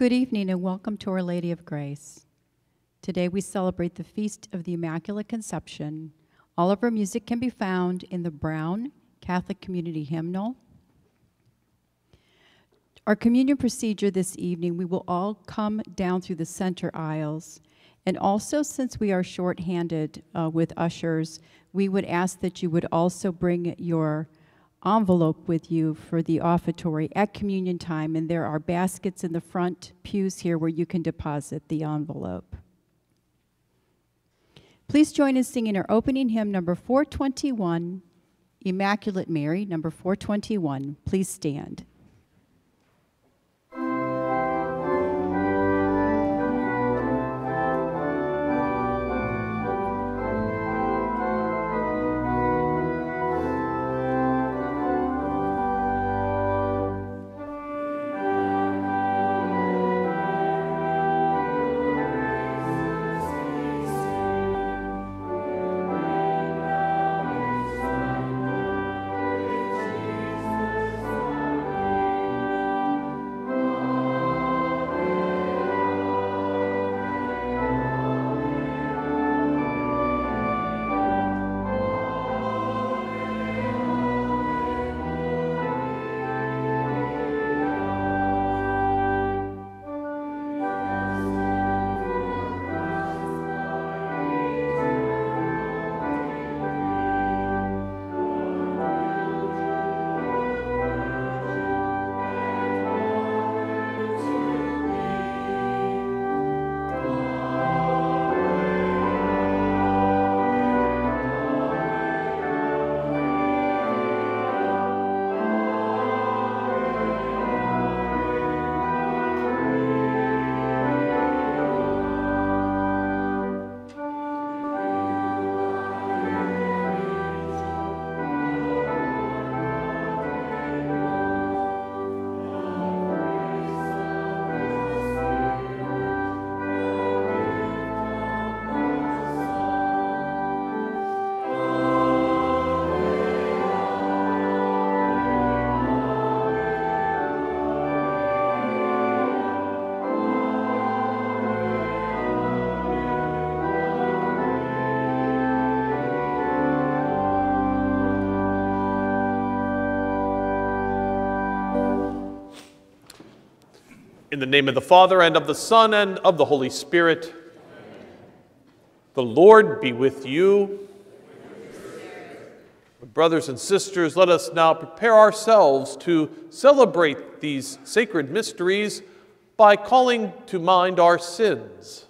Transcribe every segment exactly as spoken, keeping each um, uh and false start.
Good evening and welcome to Our Lady of Grace. Today we celebrate the Feast of the Immaculate Conception. All of our music can be found in the Brown Catholic Community Hymnal. Our communion procedure this evening, we will all come down through the center aisles. And also, since we are short-handed uh, with ushers, we would ask that you would also bring your envelope with you for the offertory at communion time, and there are baskets in the front pews here where you can deposit the envelope. Please join in singing our opening hymn, number four twenty-one, Immaculate Mary, number four twenty-one. Please stand. In the name of the Father, and of the Son, and of the Holy Spirit. Amen. The Lord be with you. Brothers and sisters, let us now prepare ourselves to celebrate these sacred mysteries by calling to mind our sins.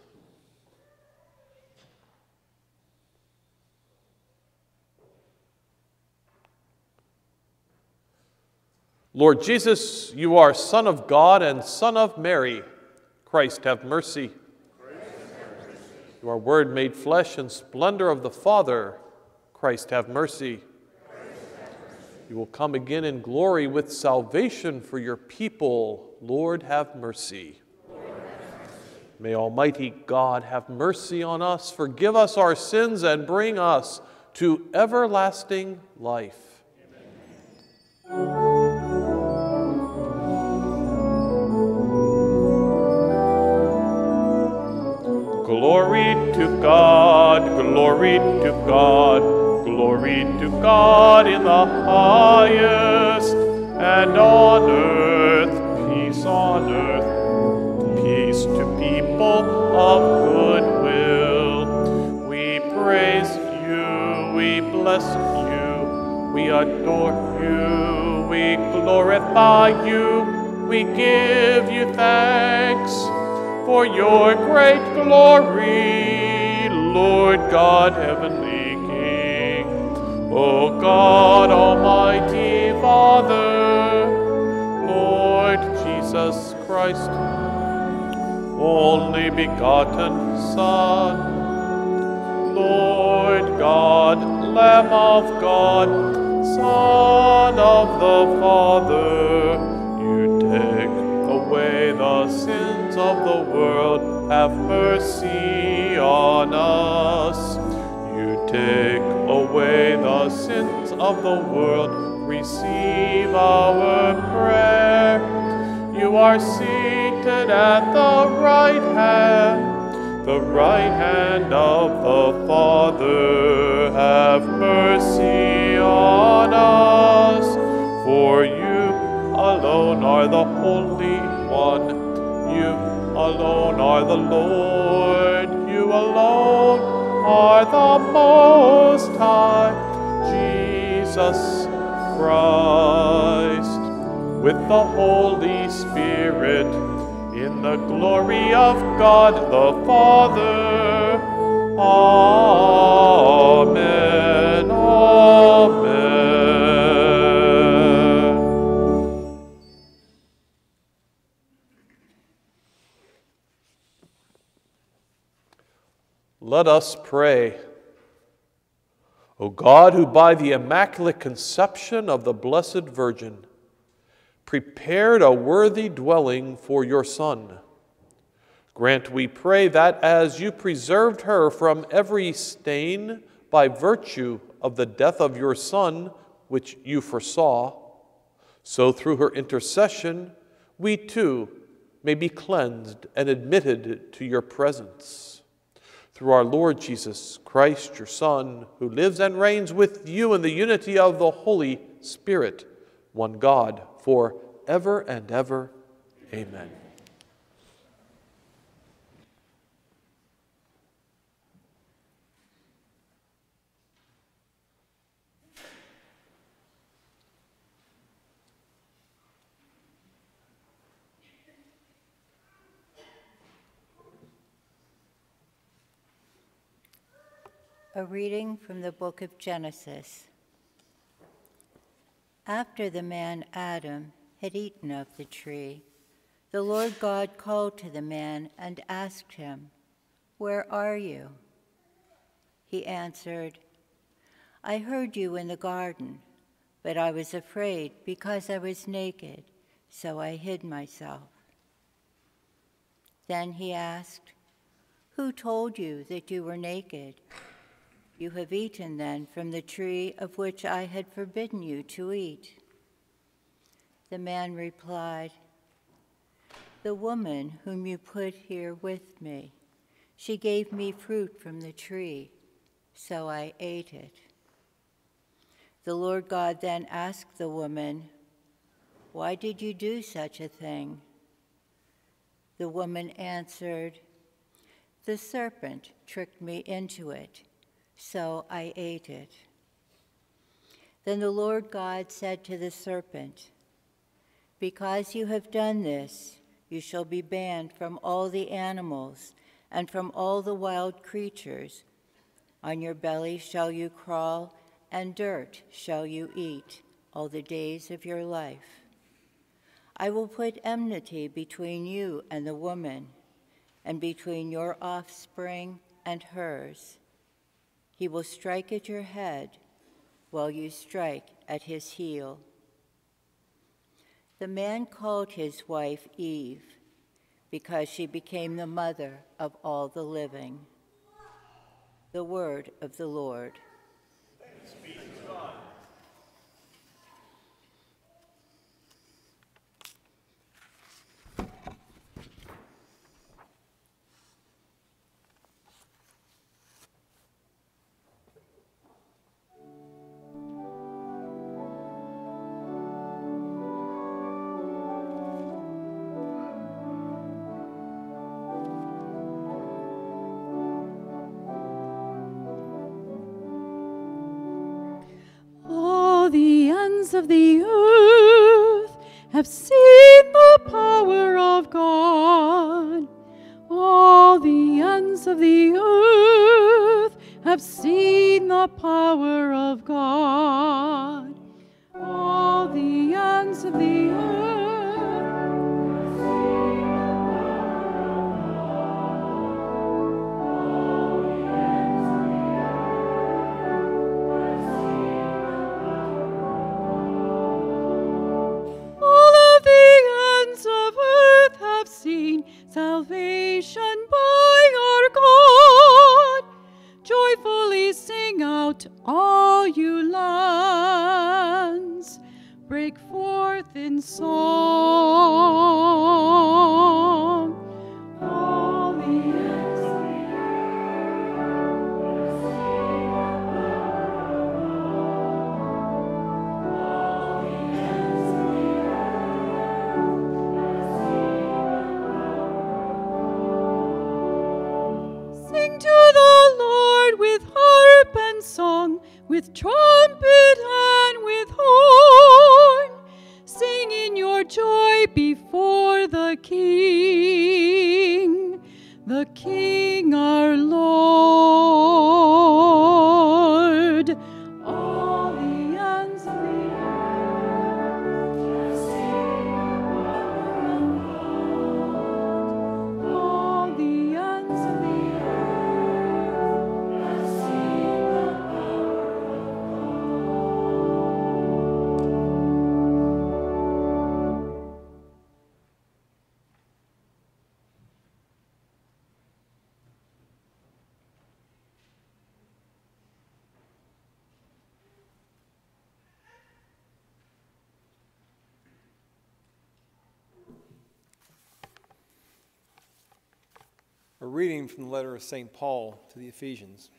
Lord Jesus, you are Son of God and Son of Mary. Christ, have mercy. Christ, have mercy. You are Word made flesh and splendor of the Father. Christ, have mercy. Christ, have mercy. You will come again in glory with salvation for your people. Lord, have mercy. Lord, have mercy. May Almighty God have mercy on us, forgive us our sins, and bring us to everlasting life. Amen. Glory to God, glory to God, glory to God in the highest, and on earth, peace on earth, peace to people of good will. We praise you, we bless you, we adore you, we glorify you, we give you thanks for your great glory, Lord God, heavenly King. O God, almighty Father, Lord Jesus Christ, only begotten Son, Lord God, Lamb of God, Son of the Father, you take away the sins of the world, have mercy on us. You take away the sins of the world, receive our prayer. You are seated seated at the right hand, the right hand of the Father, have mercy on us. For you alone are the Holy One. You alone are the Lord. You alone are the Most High, Jesus Christ, with the Holy Spirit, in the glory of God the Father. Amen. Amen. Let us pray. O God, who by the Immaculate Conception of the Blessed Virgin prepared a worthy dwelling for your Son, grant, we pray, that as you preserved her from every stain by virtue of the death of your Son, which you foresaw, so through her intercession we too may be cleansed and admitted to your presence. Through our Lord Jesus Christ, your Son, who lives and reigns with you in the unity of the Holy Spirit, one God, for ever and ever. Amen. A reading from the book of Genesis. After the man Adam had eaten of the tree, the Lord God called to the man and asked him, "Where are you?" He answered, "I heard you in the garden, but I was afraid because I was naked, so I hid myself." Then he asked, "Who told you that you were naked? You have eaten then from the tree of which I had forbidden you to eat." The man replied, "The woman whom you put here with me, she gave me fruit from the tree, so I ate it." The Lord God then asked the woman, "Why did you do such a thing?" The woman answered, "The serpent tricked me into it, so I ate it." Then the Lord God said to the serpent, "Because you have done this, you shall be banned from all the animals and from all the wild creatures. On your belly shall you crawl, and dirt shall you eat all the days of your life. I will put enmity between you and the woman, and between your offspring and hers. He will strike at your head, while you strike at his heel." The man called his wife Eve, because she became the mother of all the living. The word of the Lord. Thanks be to God. Of the earth have seen the power of God. All the ends of the earth have seen the power of God. All the ends of the earth. Salvation by our God. Joyfully sing out, all you lands. Break forth in song. the King, the King our Lord. All the ends of the earth sing the power of God. All the ends of the earth sing the power of A reading from the letter of Saint Paul to the Ephesians.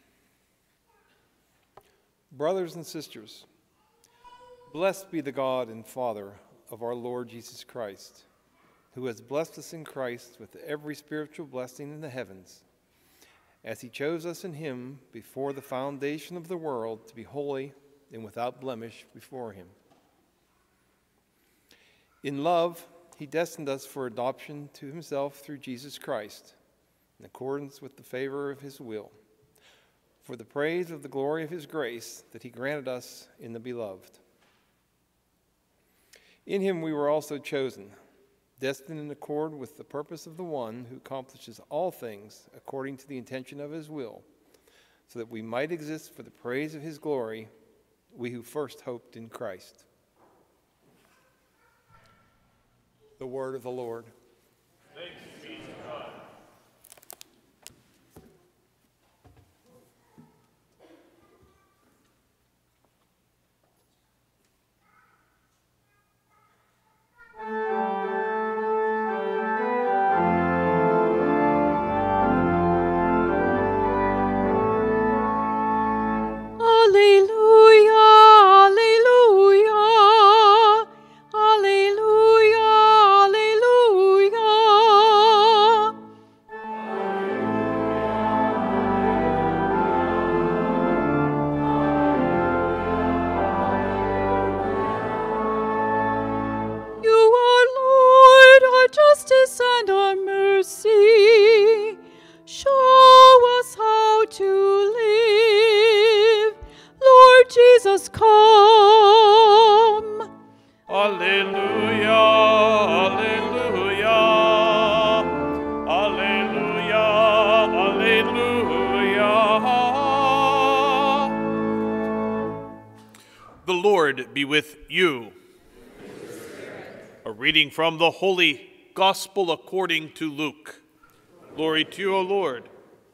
Brothers and sisters, blessed be the God and Father of our Lord Jesus Christ, who has blessed us in Christ with every spiritual blessing in the heavens, as he chose us in him before the foundation of the world to be holy and without blemish before him. In love, he destined us for adoption to himself through Jesus Christ, in accordance with the favor of his will, for the praise of the glory of his grace that he granted us in the Beloved. In him we were also chosen, destined in accord with the purpose of the one who accomplishes all things according to the intention of his will, so that we might exist for the praise of his glory, we who first hoped in Christ. The word of the Lord. Thanks be to God. Be with you. A reading from the Holy Gospel according to Luke. Glory to you, O Lord.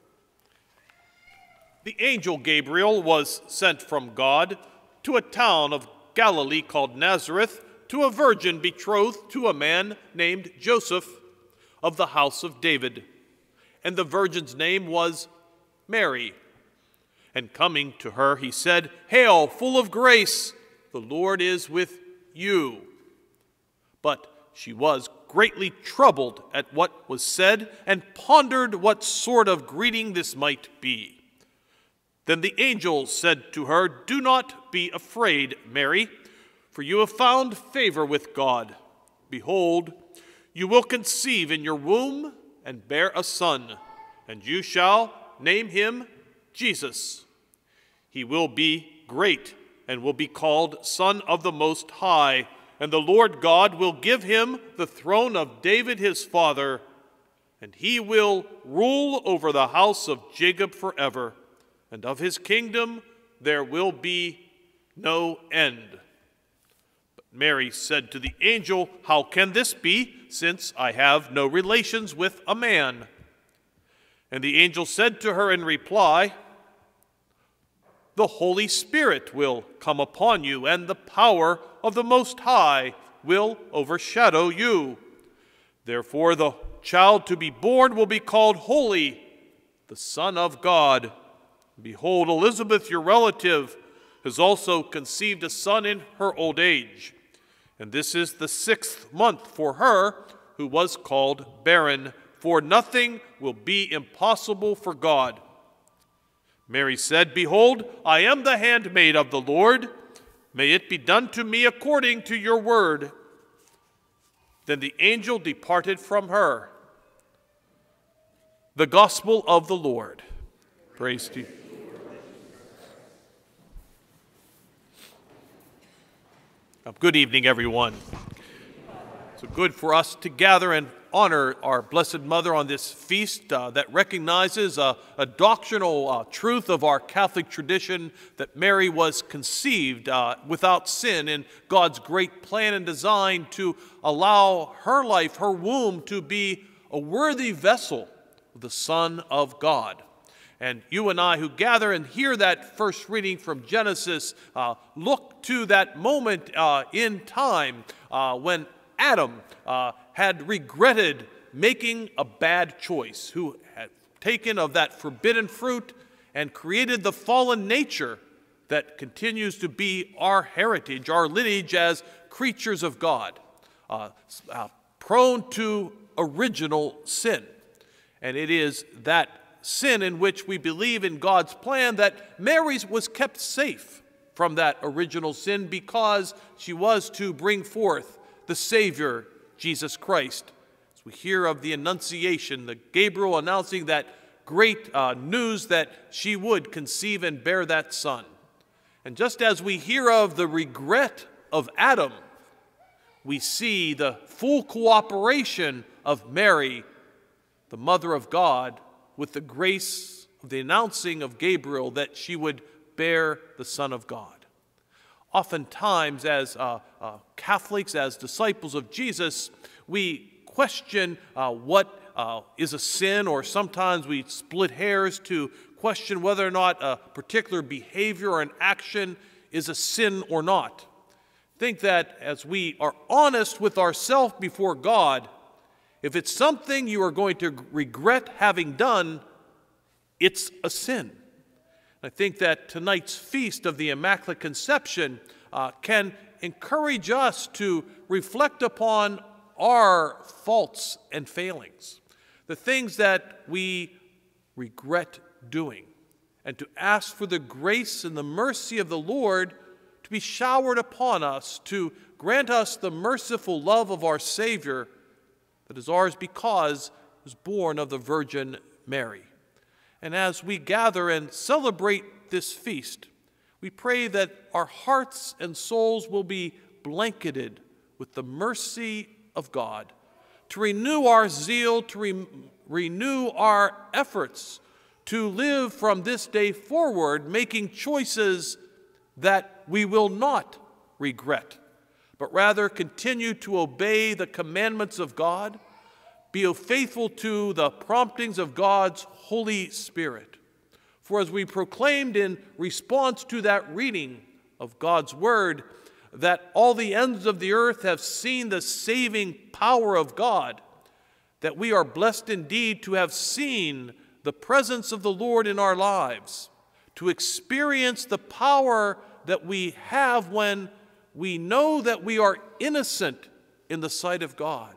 The angel Gabriel was sent from God to a town of Galilee called Nazareth to a virgin betrothed to a man named Joseph of the house of David. And the virgin's name was Mary. And coming to her, he said, "Hail, full of grace! The Lord is with you." But she was greatly troubled at what was said and pondered what sort of greeting this might be. Then the angel said to her, "Do not be afraid, Mary, for you have found favor with God. Behold, you will conceive in your womb and bear a son, and you shall name him Jesus. He will be great and will be called Son of the Most High, and the Lord God will give him the throne of David his father, and he will rule over the house of Jacob forever, and of his kingdom there will be no end." But Mary said to the angel, "How can this be, since I have no relations with a man?" And the angel said to her in reply, "The Holy Spirit will come upon you, and the power of the Most High will overshadow you. Therefore the child to be born will be called Holy, the Son of God. Behold, Elizabeth, your relative, has also conceived a son in her old age. And this is the sixth month for her who was called barren, for nothing will be impossible for God." Mary said, "Behold, I am the handmaid of the Lord. May it be done to me according to your word." Then the angel departed from her. The Gospel of the Lord. Praise to you. Good evening, everyone. So good for us to gather and honor our Blessed Mother on this feast uh, that recognizes uh, a doctrinal uh, truth of our Catholic tradition that Mary was conceived uh, without sin in God's great plan and design to allow her life, her womb, to be a worthy vessel of the Son of God. And you and I who gather and hear that first reading from Genesis uh, look to that moment uh, in time uh, when Adam uh, had regretted making a bad choice, who had taken of that forbidden fruit and created the fallen nature that continues to be our heritage, our lineage as creatures of God, uh, uh, prone to original sin. And it is that sin in which we believe in God's plan that Mary was kept safe from that original sin because she was to bring forth the Savior, Jesus Christ. As we hear of the Annunciation, the Gabriel announcing that great uh, news that she would conceive and bear that son. And just as we hear of the regret of Adam, we see the full cooperation of Mary, the Mother of God, with the grace of the announcing of Gabriel that she would bear the Son of God. Oftentimes, as uh, uh, Catholics, as disciples of Jesus, we question uh, what uh, is a sin, or sometimes we split hairs to question whether or not a particular behavior or an action is a sin or not. Think that as we are honest with ourselves before God, if it's something you are going to regret having done, it's a sin. I think that tonight's feast of the Immaculate Conception uh, can encourage us to reflect upon our faults and failings, the things that we regret doing, and to ask for the grace and the mercy of the Lord to be showered upon us, to grant us the merciful love of our Savior that is ours because he was born of the Virgin Mary. And as we gather and celebrate this feast, we pray that our hearts and souls will be blanketed with the mercy of God, to renew our zeal, to re renew our efforts, to live from this day forward, making choices that we will not regret, but rather continue to obey the commandments of God, be faithful to the promptings of God's Holy Spirit. For as we proclaimed in response to that reading of God's Word, that all the ends of the earth have seen the saving power of God, that we are blessed indeed to have seen the presence of the Lord in our lives, to experience the power that we have when we know that we are innocent in the sight of God.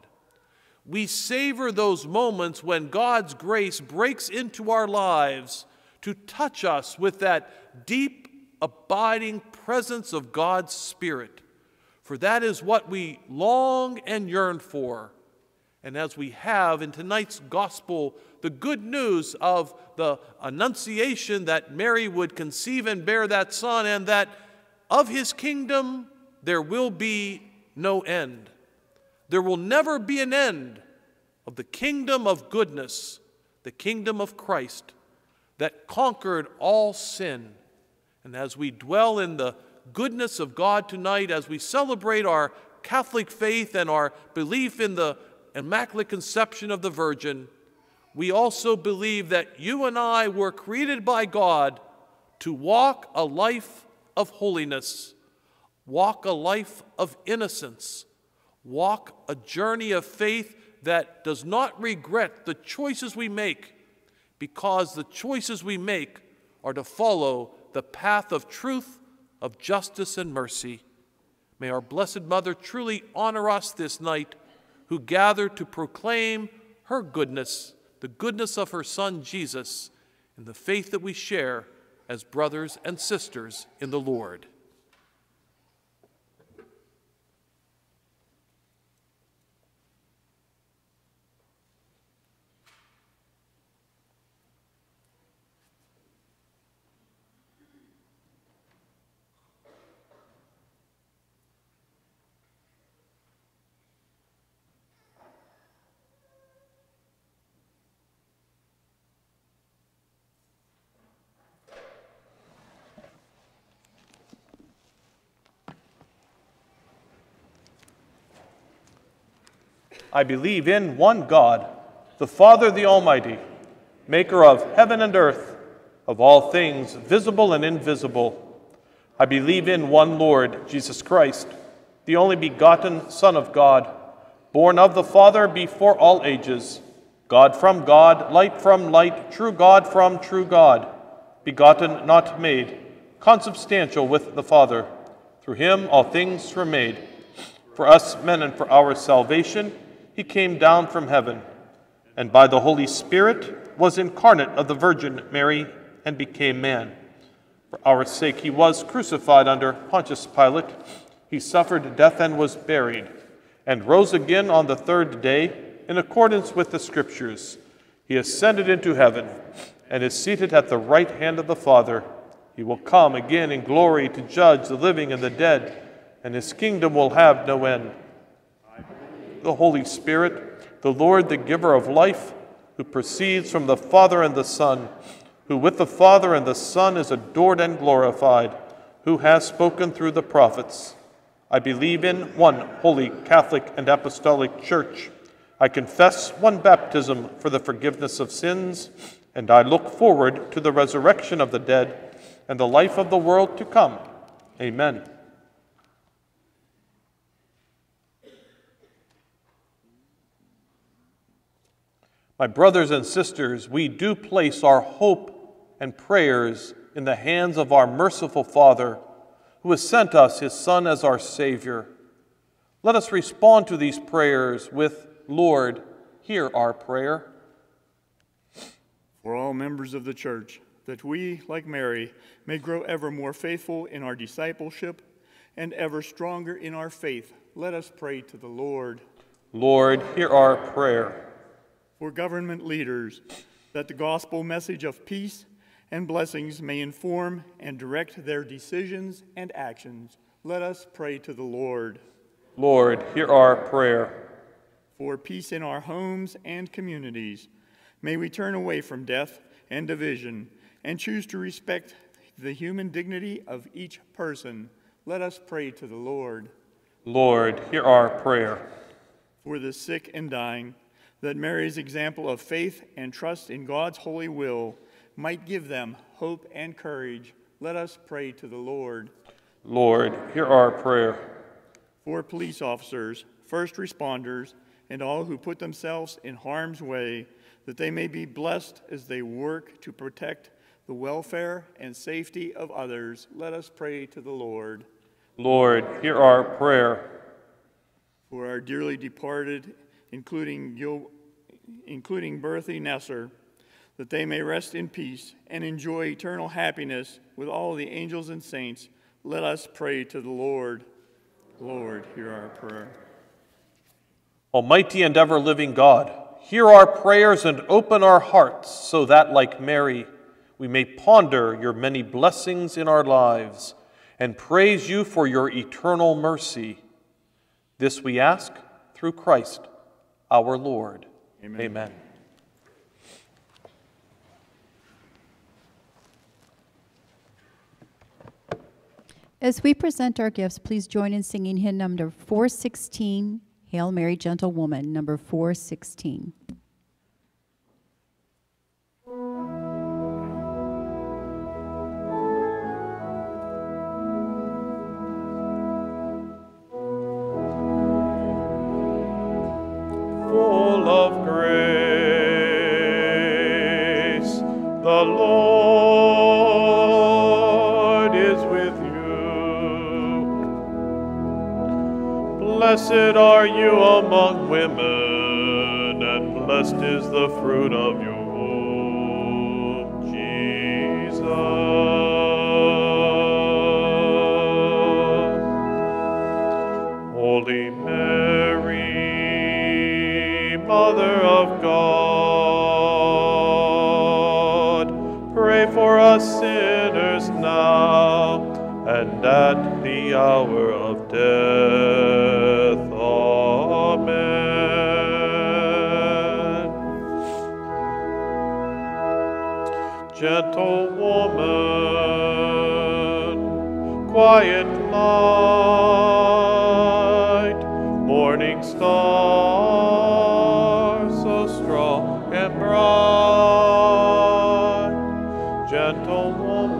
We savor those moments when God's grace breaks into our lives to touch us with that deep, abiding presence of God's Spirit. For that is what we long and yearn for. And as we have in tonight's gospel the good news of the Annunciation that Mary would conceive and bear that son, and that of his kingdom there will be no end. There will never be an end of the kingdom of goodness, the kingdom of Christ that conquered all sin. And as we dwell in the goodness of God tonight, as we celebrate our Catholic faith and our belief in the Immaculate Conception of the Virgin, we also believe that you and I were created by God to walk a life of holiness, walk a life of innocence, walk a journey of faith that does not regret the choices we make, because the choices we make are to follow the path of truth, of justice and mercy. May our Blessed Mother truly honor us this night, who gather to proclaim her goodness, the goodness of her Son Jesus, and the faith that we share as brothers and sisters in the Lord. I believe in one God, the Father, the Almighty, maker of heaven and earth, of all things visible and invisible. I believe in one Lord, Jesus Christ, the only begotten Son of God, born of the Father before all ages, God from God, light from light, true God from true God, begotten, not made, consubstantial with the Father. Through him all things were made. For us men and for our salvation, he came down from heaven, and by the Holy Spirit was incarnate of the Virgin Mary and became man. For our sake he was crucified under Pontius Pilate. He suffered death and was buried, and rose again on the third day in accordance with the Scriptures. He ascended into heaven and is seated at the right hand of the Father. He will come again in glory to judge the living and the dead, and his kingdom will have no end. The Holy Spirit, the Lord, the giver of life, who proceeds from the Father and the Son, who with the Father and the Son is adored and glorified, who has spoken through the prophets. I believe in one holy Catholic and Apostolic Church. I confess one baptism for the forgiveness of sins, and I look forward to the resurrection of the dead and the life of the world to come. Amen. My brothers and sisters, we do place our hope and prayers in the hands of our merciful Father, who has sent us his Son as our Savior. Let us respond to these prayers with, Lord, hear our prayer. For all members of the Church, that we, like Mary, may grow ever more faithful in our discipleship and ever stronger in our faith, let us pray to the Lord. Lord, hear our prayer. For government leaders, that the gospel message of peace and blessings may inform and direct their decisions and actions, let us pray to the Lord. Lord, hear our prayer. For peace in our homes and communities, may we turn away from death and division and choose to respect the human dignity of each person. Let us pray to the Lord. Lord, hear our prayer. For the sick and dying, that Mary's example of faith and trust in God's holy will might give them hope and courage, let us pray to the Lord. Lord, hear our prayer. For police officers, first responders, and all who put themselves in harm's way, that they may be blessed as they work to protect the welfare and safety of others, let us pray to the Lord. Lord, hear our prayer. For our dearly departed, including Gil, including Berthy Nesser, that they may rest in peace and enjoy eternal happiness with all the angels and saints, let us pray to the Lord. Lord, hear our prayer. Almighty and ever-living God, hear our prayers and open our hearts so that, like Mary, we may ponder your many blessings in our lives and praise you for your eternal mercy. This we ask through Christ, our Lord. Amen. Amen. As we present our gifts, please join in singing hymn number four sixteen, Hail Mary, Gentle Woman, number four sixteen. Full of grace, the Lord is with you. Blessed are you among women, and blessed is the fruit of your womb, Jesus. Holy Mary, Mother of God, pray for us sinners now and at the hour of death. Amen. Gentle woman, quiet light, morning star, strong and bright, gentle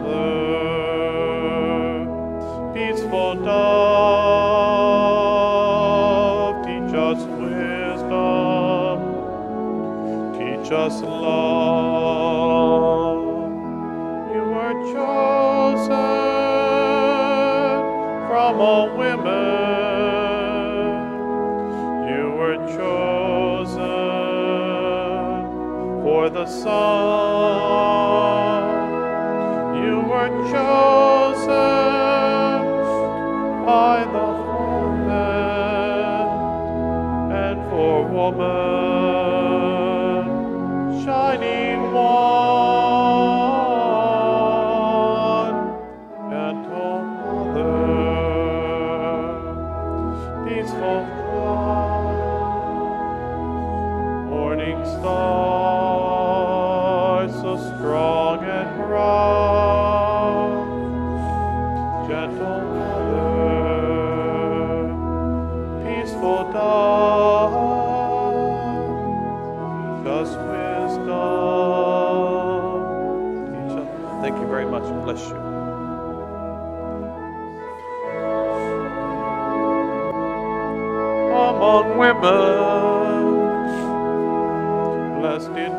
woman, peaceful dove, teach us wisdom, teach us love. You were chosen from all women. You were chosen for the Son. You were chosen by the woman, and for woman, shining one, gentle mother, peaceful morning star, so strong and bright, gentle mother, peaceful dove, just wisdom. Teach us. Thank you very much. Bless you. Among women, blessed in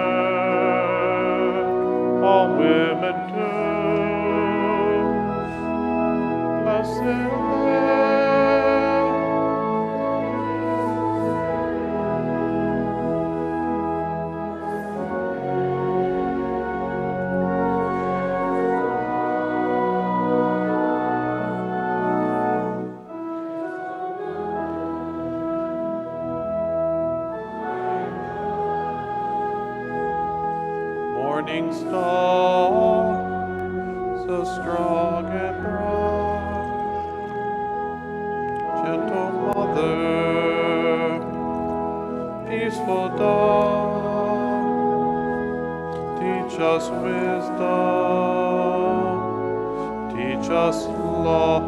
turn, all women too, blessed they. Morning star, so strong and bright, gentle mother, peaceful dove, teach us wisdom, teach us love.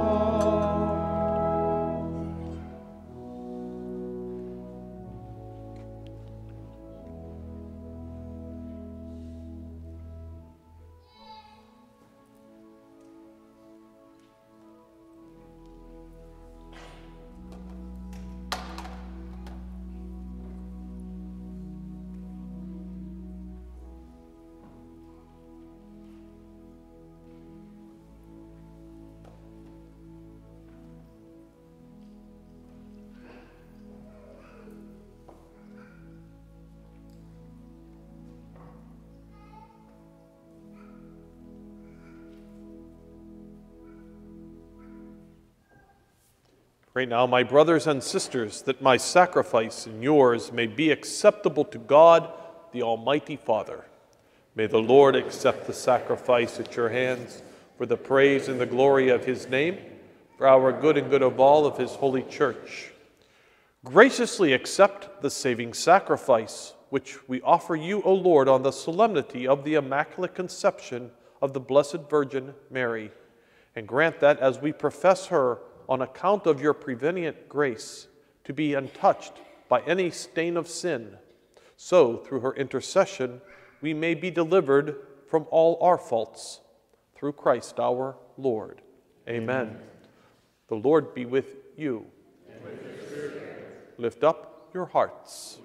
Pray now, my brothers and sisters, that my sacrifice and yours may be acceptable to God, the Almighty Father. May the Lord accept the sacrifice at your hands for the praise and the glory of his name, for our good and good of all of his holy church. Graciously accept the saving sacrifice, which we offer you, O Lord, on the solemnity of the Immaculate Conception of the Blessed Virgin Mary, and grant that as we profess her on account of your prevenient grace, to be untouched by any stain of sin, so through her intercession we may be delivered from all our faults. Through Christ our Lord. Amen. Amen. The Lord be with you. And with your spirit. Lift up your hearts.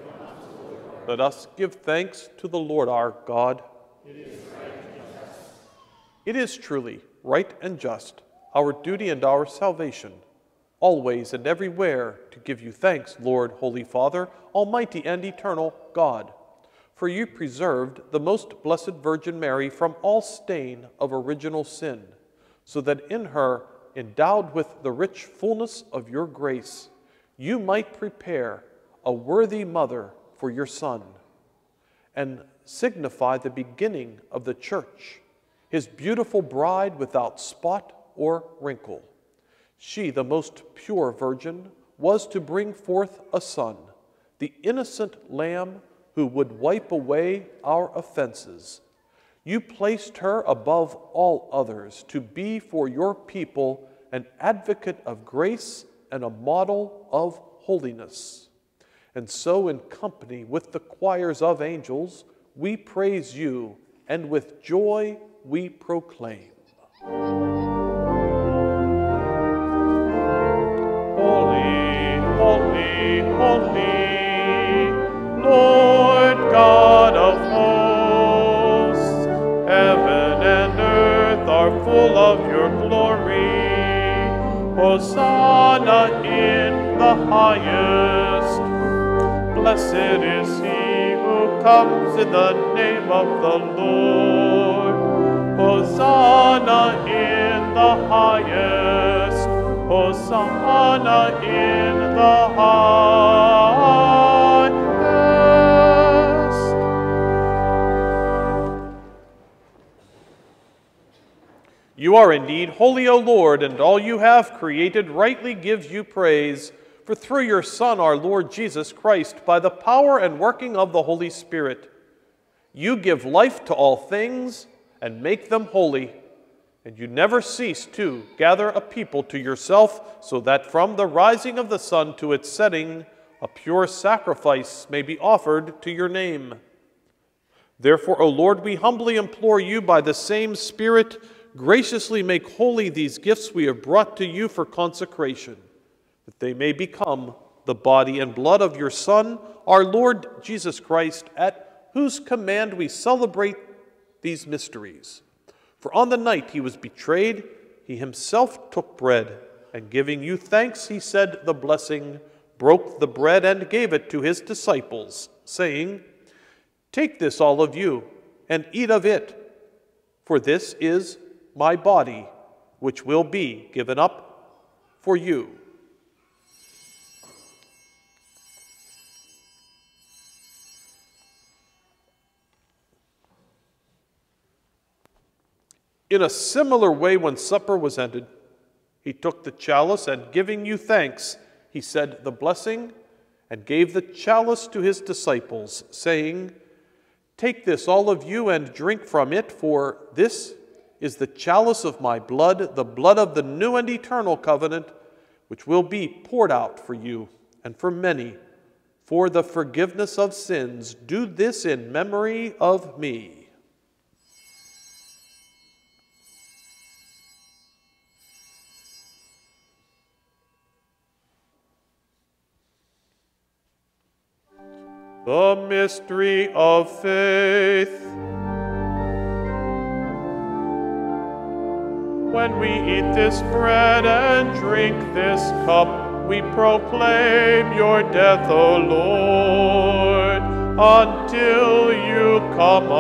Let us give thanks to the Lord our God. It is right and just. It is truly right and just, our duty and our salvation, always and everywhere to give you thanks, Lord, Holy Father, Almighty and eternal God. For you preserved the most blessed Virgin Mary from all stain of original sin, so that in her, endowed with the rich fullness of your grace, you might prepare a worthy mother for your Son, and signify the beginning of the Church, his beautiful bride without spot or wrinkle. She, the most pure virgin, was to bring forth a son, the innocent Lamb who would wipe away our offenses. You placed her above all others to be for your people an advocate of grace and a model of holiness. And so, in company with the choirs of angels, we praise you, and with joy we proclaim. Holy, holy, holy, Lord God of hosts, heaven and earth are full of your glory. Hosanna in the highest. Blessed is he who comes in the name of the Lord. Hosanna in the highest. Hosanna in the highest. You are indeed holy, O Lord, and all you have created rightly gives you praise. For through your Son, our Lord Jesus Christ, by the power and working of the Holy Spirit, you give life to all things and make them holy. And you never cease to gather a people to yourself, so that from the rising of the sun to its setting, a pure sacrifice may be offered to your name. Therefore, O Lord, we humbly implore you by the same Spirit, graciously make holy these gifts we have brought to you for consecration, that they may become the body and blood of your Son, our Lord Jesus Christ, at whose command we celebrate these mysteries. For on the night he was betrayed, he himself took bread, and giving you thanks, he said the blessing, broke the bread, and gave it to his disciples, saying, "Take this, all of you, and eat of it, for this is my body, which will be given up for you." In a similar way, when supper was ended, he took the chalice, and giving you thanks, he said the blessing, and gave the chalice to his disciples, saying, "Take this, all of you, and drink from it, for this is the chalice of my blood, the blood of the new and eternal covenant, which will be poured out for you and for many for the forgiveness of sins. Do this in memory of me." The mystery of faith. When we eat this bread and drink this cup, we proclaim your death, O Lord, until you come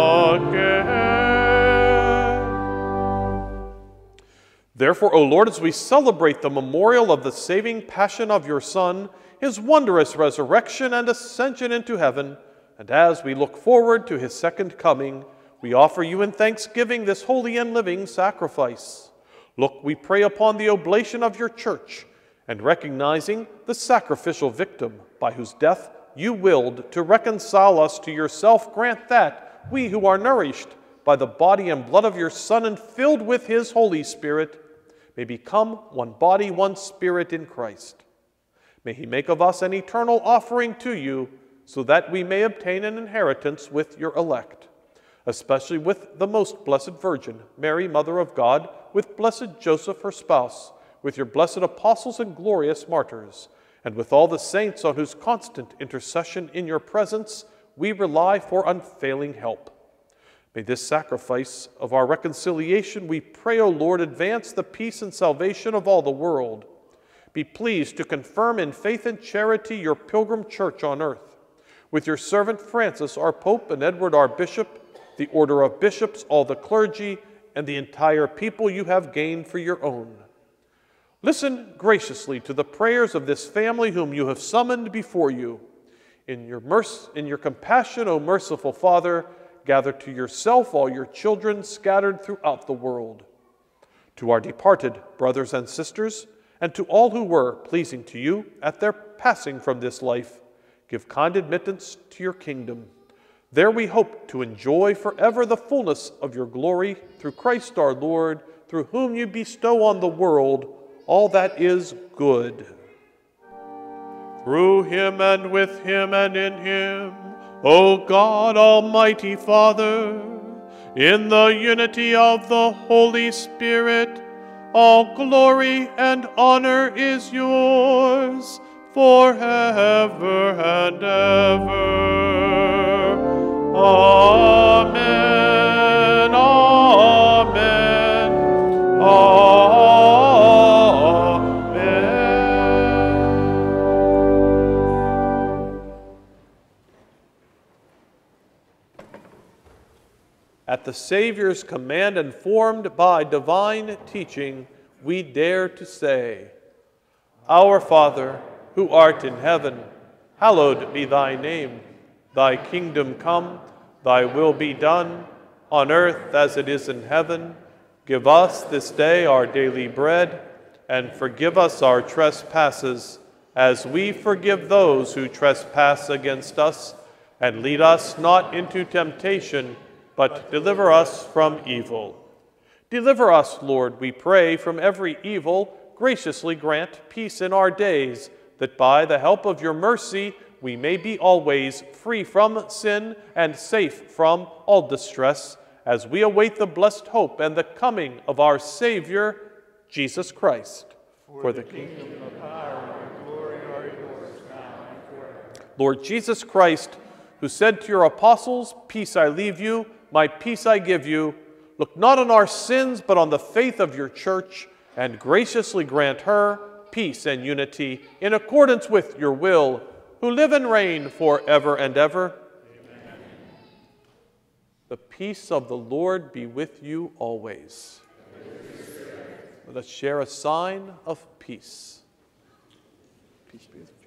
again. Therefore, O Lord, as we celebrate the memorial of the saving passion of your Son, his wondrous resurrection and ascension into heaven, and as we look forward to his second coming, we offer you in thanksgiving this holy and living sacrifice. Look, we pray upon the oblation of your church, and recognizing the sacrificial victim by whose death you willed to reconcile us to yourself, grant that we who are nourished by the body and blood of your Son and filled with his Holy Spirit may become one body, one spirit in Christ. May he make of us an eternal offering to you, so that we may obtain an inheritance with your elect, especially with the most blessed Virgin, Mary, Mother of God, with blessed Joseph, her spouse, with your blessed apostles and glorious martyrs, and with all the saints on whose constant intercession in your presence we rely for unfailing help. May this sacrifice of our reconciliation, we pray, O Lord, advance the peace and salvation of all the world. Be pleased to confirm in faith and charity your pilgrim church on earth. With your servant Francis, our Pope, and Edward, our Bishop, the order of bishops, all the clergy, and the entire people you have gained for your own. Listen graciously to the prayers of this family whom you have summoned before you. In your mercy, in your compassion, O merciful Father, gather to yourself all your children scattered throughout the world. To our departed brothers and sisters, and to all who were pleasing to you at their passing from this life, give kind admittance to your kingdom. There we hope to enjoy forever the fullness of your glory through Christ our Lord, through whom you bestow on the world all that is good. Through him and with him and in him, O God, Almighty Father, in the unity of the Holy Spirit, all glory and honor is yours forever and ever. Amen. Amen. Amen. At the Savior's command and formed by divine teaching, we dare to say, Our Father, who art in heaven, hallowed be thy name. Thy kingdom come, thy will be done, on earth as it is in heaven. Give us this day our daily bread, and forgive us our trespasses, as we forgive those who trespass against us. And lead us not into temptation, but deliver us from evil. Deliver us, Lord, we pray, from every evil. Graciously grant peace in our days, that by the help of your mercy we may be always free from sin and safe from all distress, as we await the blessed hope and the coming of our Savior, Jesus Christ. For, For the, the kingdom, the power, and glory are yours now and forever. Lord Jesus Christ, who said to your apostles, Peace I leave you, my peace I give you, look not on our sins, but on the faith of your church, and graciously grant her peace and unity in accordance with your will, who live and reign forever and ever. Amen. The peace of the Lord be with you always. Let us share a sign of peace. Peace be with you.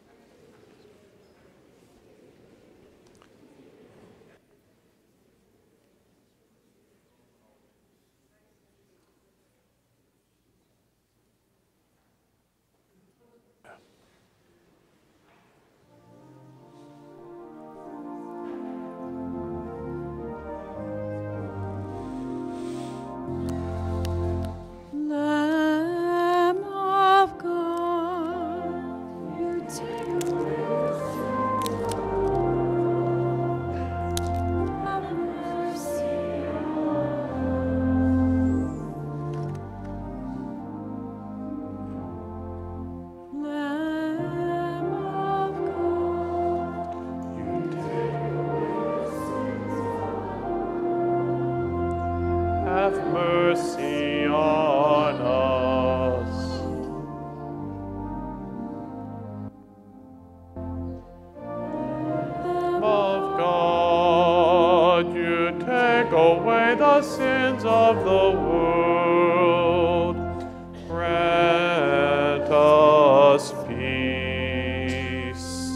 Lamb of God, you take away have mercy Lamb of God, you take away sins Have mercy on us. Lamb of God, you take away the sins of the world. Grant us peace.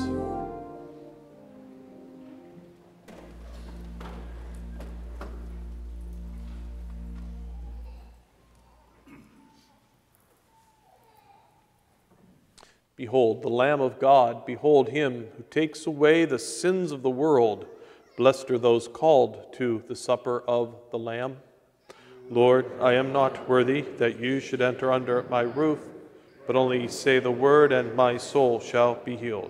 Behold, the Lamb of God, behold him who takes away the sins of the world. Blessed are those called to the supper of the Lamb. Lord, I am not worthy that you should enter under my roof, but only say the word, and my soul shall be healed.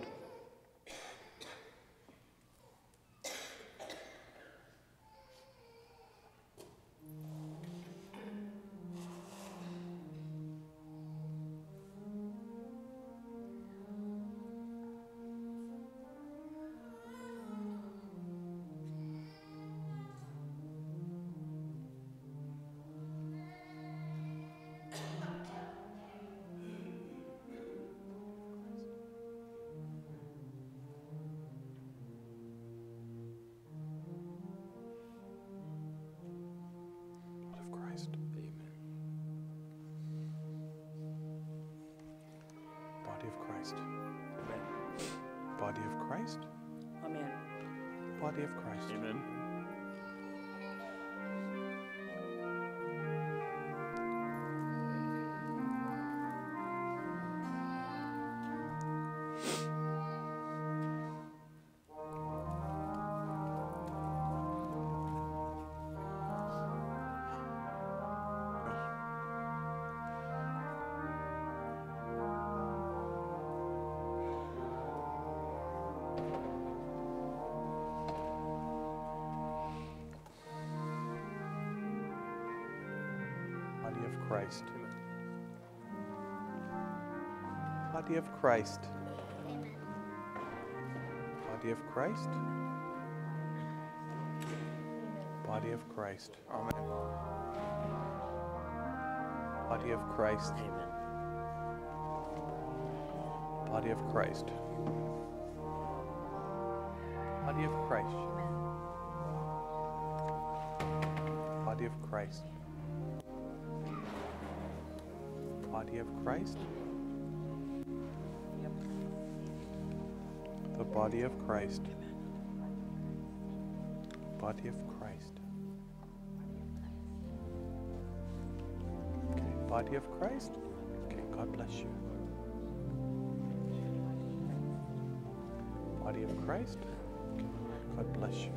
Body of Christ. Amen. Body of Christ. Amen. Body of Christ. Amen. Christ. Body of Christ. Body of Christ. Body of Christ. Amen. Body of Christ. Body of Christ. Body of Christ. Body of Christ. Body of Christ. The body of Christ. Body of Christ. Okay, body of Christ. Okay, God bless you. Body of Christ. God bless you.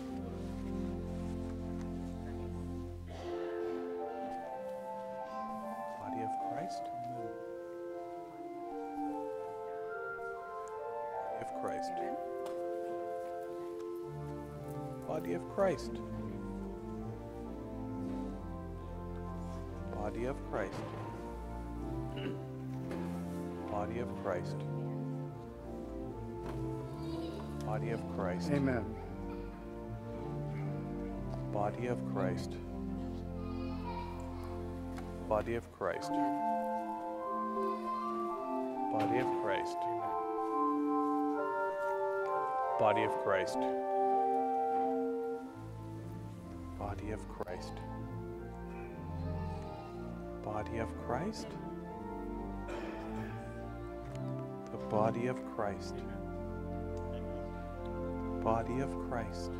Body of Christ. Body of Christ. Body of Christ. Body of Christ. Body of Christ. Body of Christ. Amen. Body of Christ. Body of Christ. Body of Christ. Body of Christ. Body of Christ. Body of Christ. The body of Christ. Body of Christ.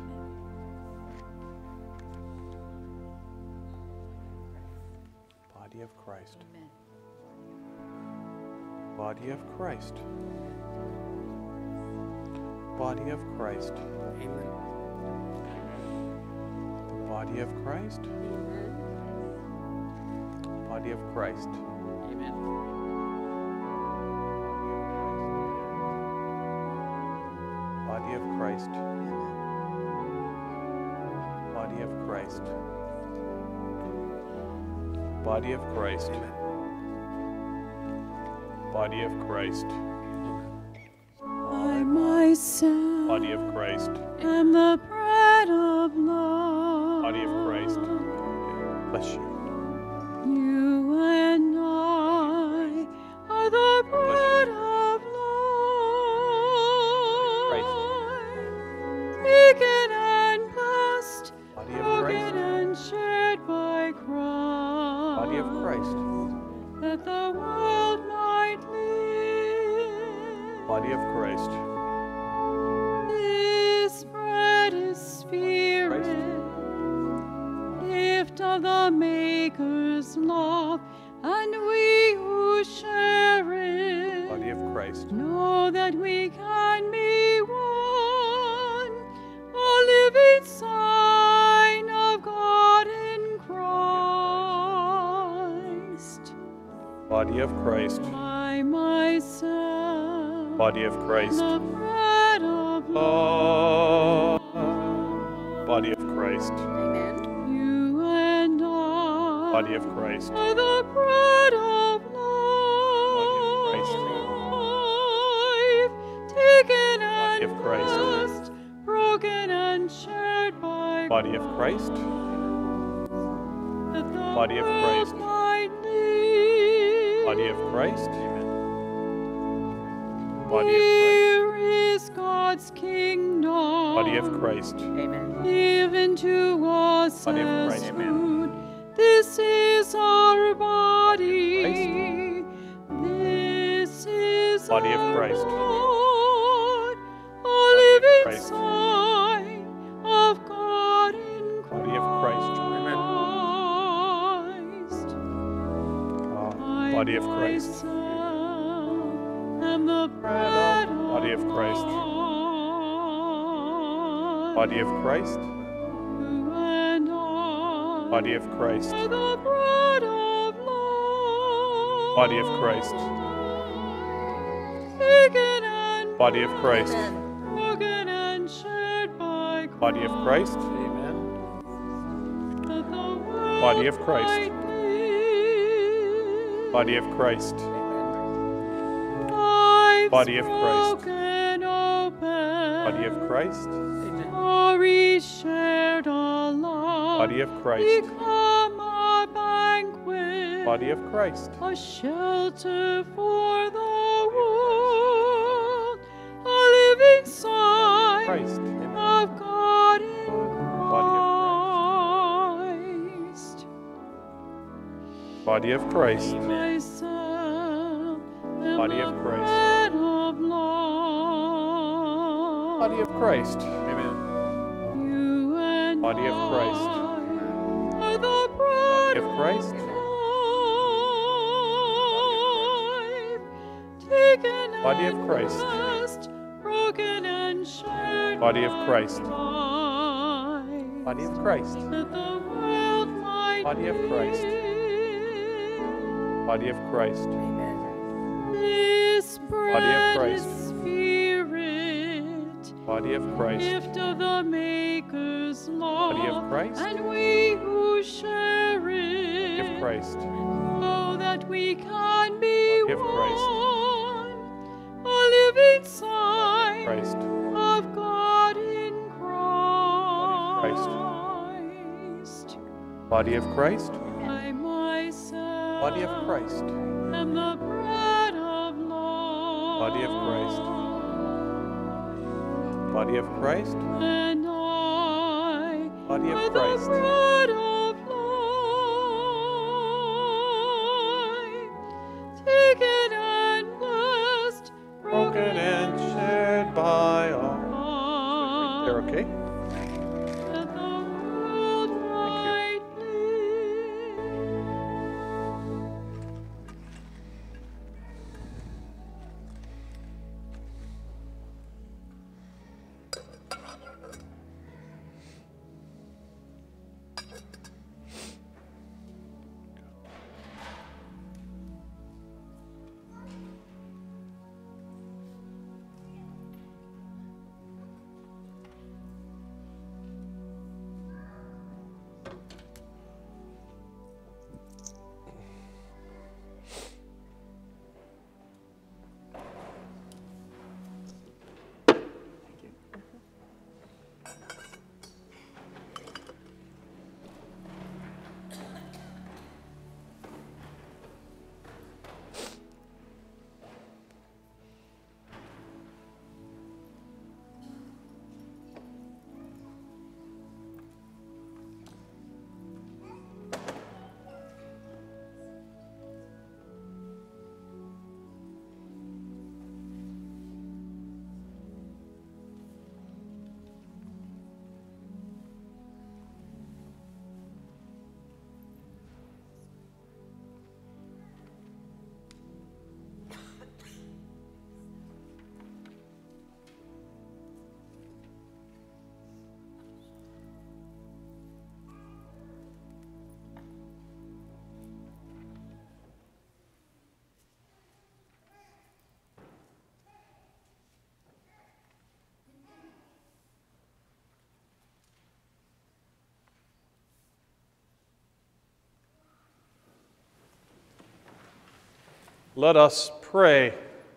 Body of Christ. Body of Christ. Body of Christ. Amen. The body of Christ. Body of Christ. Amen. Body of Christ. Body of Christ. Body of Christ. Body of Christ. I myself Body of Christ. am the bread of love. Body of Christ. Okay, bless you. You and I are the bread of life, taken and blessed, Body of broken Christ. and shared by Christ, Body of Christ. that the world might live. Body of Christ. This bread is spirit, gift of the Maker's love, and we who share it Body of Christ. know that we can be one, a living sign of God in Christ. Body of Christ. I myself, Body of Christ. the bread of Oh, body of Christ. you and I, Body of Christ. are the bread of Christ. life, taken Body and of Christ. blessed, broken and shared by Body of Christ. that the Body of world Christ. might live. Body of Christ. Body of Christ. Here is God's kingdom. Body of Christ. Given to us Body of as Christ. food. This is our body. This is Body of our Christ. blood, a of living Christ. sign of God in Body of Christ. Christ. Ah, I body of Christ. myself am the bread of Body of Christ. Body of Christ. You and I Body of Christ. are the bread of life. Body of Christ. Taken and Body of Christ. broken and shared by Body of Christ. that the world Body of Christ. might live. Body of Christ. Lives Body of Christ. broken open. Body of Christ. Glory shared alike. Body of Christ. Become a banquet. Body of Christ. A shelter for the world. A living sign Christ. of God in Christ. Body of Christ. Myself am Body of the Christ. bread of life. Body of Christ. Amen. You and Body of Christ. I are the bread Body of Christ. life. Taken Body of and Christ. blessed, broken and shared Body of Christ. life. Body of Christ. That the world might Body of Christ. live. Body of Christ. This bread Christ. is spirit, Body of Christ. gift of the Maker's law. Body of Christ. And we who share it Body of Christ. know that we can be Body of Christ. one, a living sign Christ. of God in Christ. Christ. Body of Christ. I myself Body of Christ. am the bread of life. Body of Christ. Body of Christ. And I Body of are Christ. the bread of life, taken and blessed, Broken and shared by all. all, There, okay? that the world might live. Let us pray.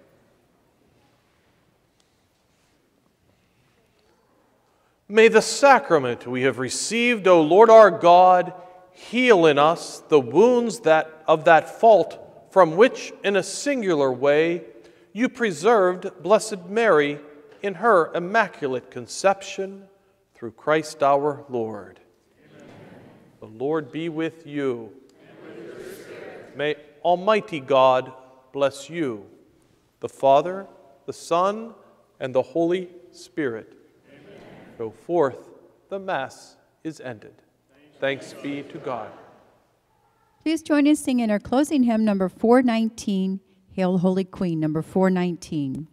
May the sacrament we have received, O Lord our God, heal in us the wounds that, of that fault from which, in a singular way, you preserved Blessed Mary in her immaculate conception through Christ our Lord. Amen. The Lord be with you. And with your spirit. May Almighty God bless you, the Father, the Son, and the Holy Spirit. Amen. Go forth, the Mass is ended. Thanks be to God. Please join us singing our closing hymn, number four nineteen, Hail, Holy Queen, number four nineteen.